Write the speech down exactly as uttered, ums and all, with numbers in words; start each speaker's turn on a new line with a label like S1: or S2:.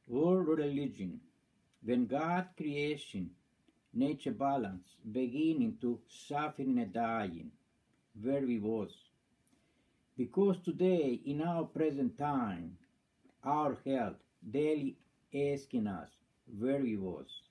S1: World religion. When God creation, nature balance, beginning to suffering and dying, where we was. Because today, in our present time, our health daily asking us where we was.